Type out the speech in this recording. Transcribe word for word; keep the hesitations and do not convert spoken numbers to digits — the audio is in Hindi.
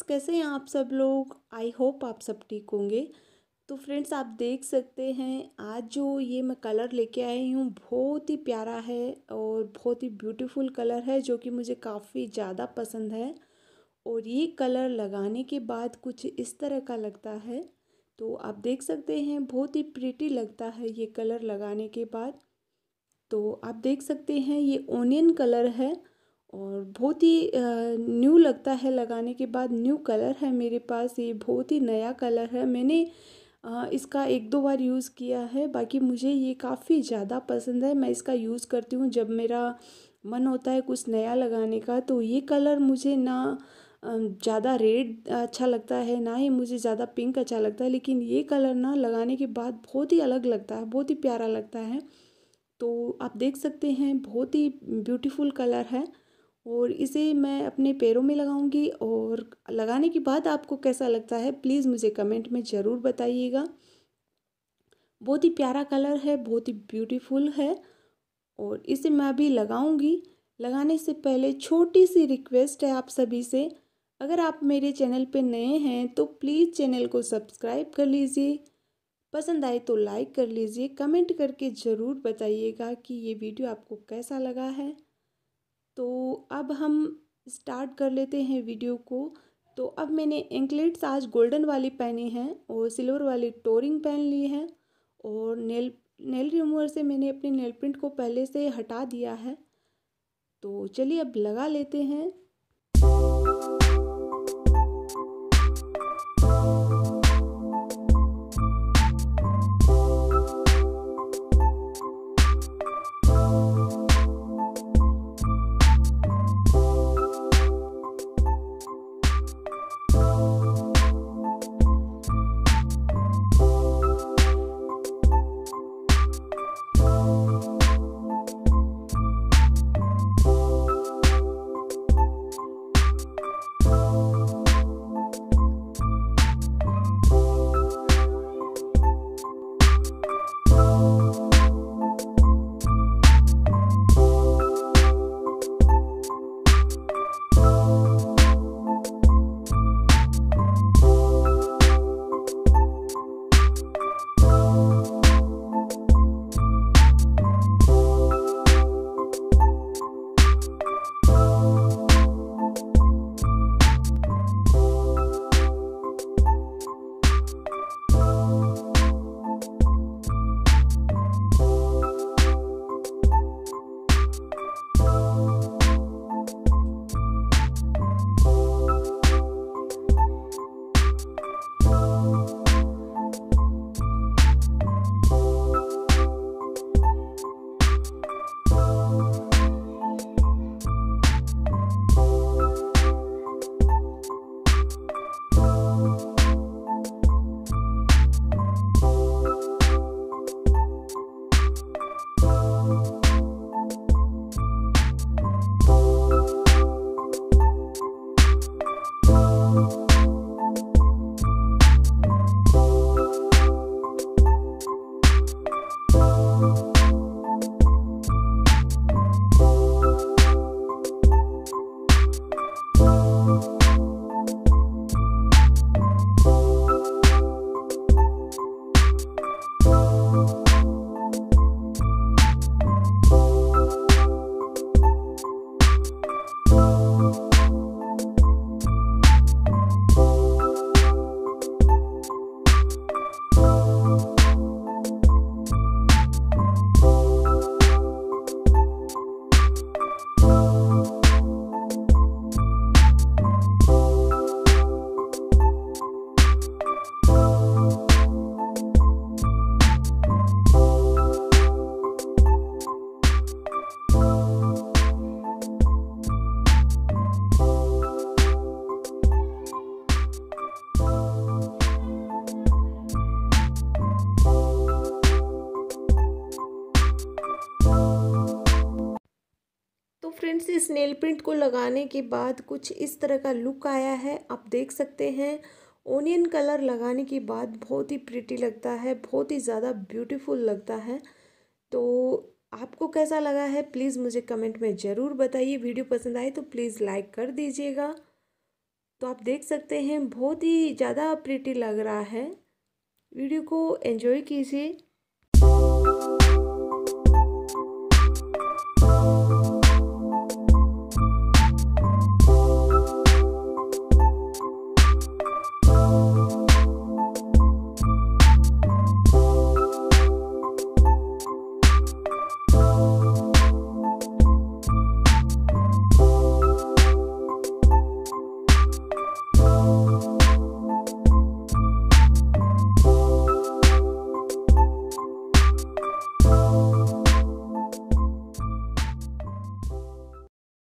कैसे हैं आप सब लोग। आई होप आप सब ठीक होंगे। तो फ्रेंड्स, आप देख सकते हैं आज जो ये मैं कलर लेके आई हूँ बहुत ही प्यारा है और बहुत ही ब्यूटीफुल कलर है, जो कि मुझे काफ़ी ज़्यादा पसंद है। और ये कलर लगाने के बाद कुछ इस तरह का लगता है। तो आप देख सकते हैं बहुत ही प्रीटी लगता है ये कलर लगाने के बाद। तो आप देख सकते हैं ये ओनियन कलर है और बहुत ही न्यू लगता है लगाने के बाद। न्यू कलर है मेरे पास, ये बहुत ही नया कलर है। मैंने अ, इसका एक दो बार यूज़ किया है, बाकी मुझे ये काफ़ी ज़्यादा पसंद है। मैं इसका यूज़ करती हूँ जब मेरा मन होता है कुछ नया लगाने का। तो ये कलर मुझे ना ज़्यादा रेड अच्छा लगता है, ना ही मुझे ज़्यादा पिंक अच्छा लगता है, लेकिन ये कलर ना लगाने के बाद बहुत ही अलग लगता है, बहुत ही प्यारा लगता है। तो आप देख सकते हैं बहुत ही ब्यूटीफुल कलर है और इसे मैं अपने पैरों में लगाऊंगी। और लगाने के बाद आपको कैसा लगता है प्लीज़ मुझे कमेंट में ज़रूर बताइएगा। बहुत ही प्यारा कलर है, बहुत ही ब्यूटीफुल है और इसे मैं अभी लगाऊंगी। लगाने से पहले छोटी सी रिक्वेस्ट है आप सभी से, अगर आप मेरे चैनल पे नए हैं तो प्लीज़ चैनल को सब्सक्राइब कर लीजिए, पसंद आए तो लाइक कर लीजिए, कमेंट करके ज़रूर बताइएगा कि ये वीडियो आपको कैसा लगा है। तो अब हम स्टार्ट कर लेते हैं वीडियो को। तो अब मैंने एंकलेट्स आज गोल्डन वाली पहनी हैं और सिल्वर वाली टोरिंग पहन ली है और नेल नेल रिमूवर से मैंने अपने नेल प्रिंट को पहले से हटा दिया है। तो चलिए अब लगा लेते हैं। तो फ्रेंड्स, इस नेल प्रिंट को लगाने के बाद कुछ इस तरह का लुक आया है। आप देख सकते हैं ओनियन कलर लगाने के बाद बहुत ही प्रिटी लगता है, बहुत ही ज़्यादा ब्यूटीफुल लगता है। तो आपको कैसा लगा है प्लीज़ मुझे कमेंट में ज़रूर बताइए। वीडियो पसंद आए तो प्लीज़ लाइक कर दीजिएगा। तो आप देख सकते हैं बहुत ही ज़्यादा प्रिटी लग रहा है। वीडियो को एंजॉय कीजिए।